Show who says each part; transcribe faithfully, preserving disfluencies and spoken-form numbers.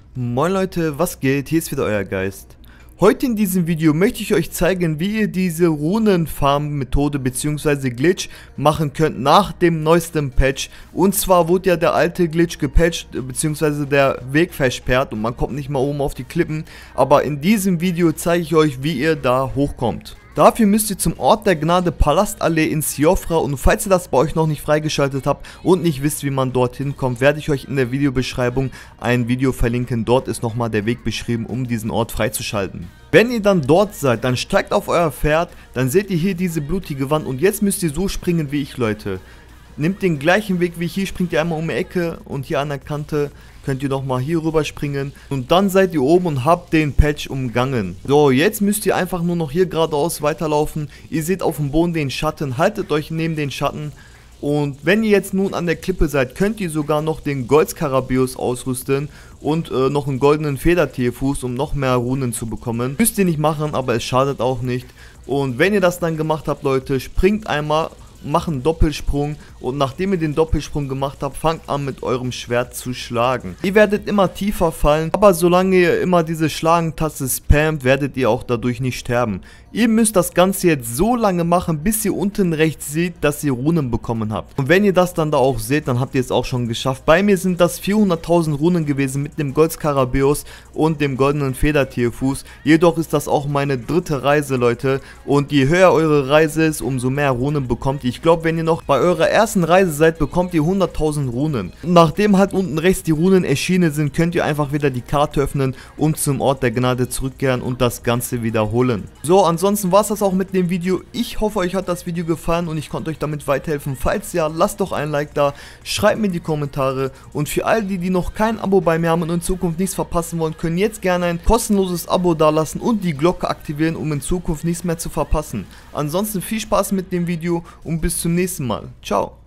Speaker 1: Moin Leute, was geht? Hier ist wieder euer Geist. Heute in diesem Video möchte ich euch zeigen, wie ihr diese Runenfarm-Methode bzw. Glitch machen könnt nach dem neuesten Patch. Und zwar wurde ja der alte Glitch gepatcht bzw. der Weg versperrt und man kommt nicht mal oben auf die Klippen. Aber in diesem Video zeige ich euch, wie ihr da hochkommt. Dafür müsst ihr zum Ort der Gnade Palastallee in Siofra, und falls ihr das bei euch noch nicht freigeschaltet habt und nicht wisst, wie man dorthin kommt, werde ich euch in der Videobeschreibung ein Video verlinken. Dort ist nochmal der Weg beschrieben, um diesen Ort freizuschalten. Wenn ihr dann dort seid, dann steigt auf euer Pferd, dann seht ihr hier diese blutige Wand und jetzt müsst ihr so springen wie ich, Leute. Nehmt den gleichen Weg wie hier, springt ihr einmal um die Ecke und hier an der Kante könnt ihr nochmal hier rüber springen und dann seid ihr oben und habt den Patch umgangen. So, jetzt müsst ihr einfach nur noch hier geradeaus weiterlaufen. Ihr seht auf dem Boden den Schatten, haltet euch neben den Schatten. Und wenn ihr jetzt nun an der Klippe seid, könnt ihr sogar noch den Goldskarabeus ausrüsten und äh, noch einen goldenen Federtierfuß, um noch mehr Runen zu bekommen. Müsst ihr nicht machen, aber es schadet auch nicht. Und wenn ihr das dann gemacht habt, Leute, springt einmal, macht einen Doppelsprung und nachdem ihr den Doppelsprung gemacht habt, fangt an mit eurem Schwert zu schlagen. Ihr werdet immer tiefer fallen, aber solange ihr immer diese Schlagen-Taste spammt, werdet ihr auch dadurch nicht sterben. Ihr müsst das Ganze jetzt so lange machen, bis ihr unten rechts seht, dass ihr Runen bekommen habt. Und wenn ihr das dann da auch seht, dann habt ihr es auch schon geschafft. Bei mir sind das vierhunderttausend Runen gewesen mit dem Goldskarabeus und dem goldenen Federtierfuß. Jedoch ist das auch meine dritte Reise, Leute. Und je höher eure Reise ist, umso mehr Runen bekommt ihr. Ich glaube, wenn ihr noch bei eurer ersten Reise seid, bekommt ihr hunderttausend Runen. Und nachdem halt unten rechts die Runen erschienen sind, könnt ihr einfach wieder die Karte öffnen und zum Ort der Gnade zurückkehren und das Ganze wiederholen. So, ansonsten war es das auch mit dem Video. Ich hoffe, euch hat das Video gefallen und ich konnte euch damit weiterhelfen. Falls ja, lasst doch ein Like da, schreibt mir in die Kommentare. Und für all die, die noch kein Abo bei mir haben und in Zukunft nichts verpassen wollen, können jetzt gerne ein kostenloses Abo dalassen und die Glocke aktivieren, um in Zukunft nichts mehr zu verpassen. Ansonsten viel Spaß mit dem Video und bis zum nächsten Mal. Ciao.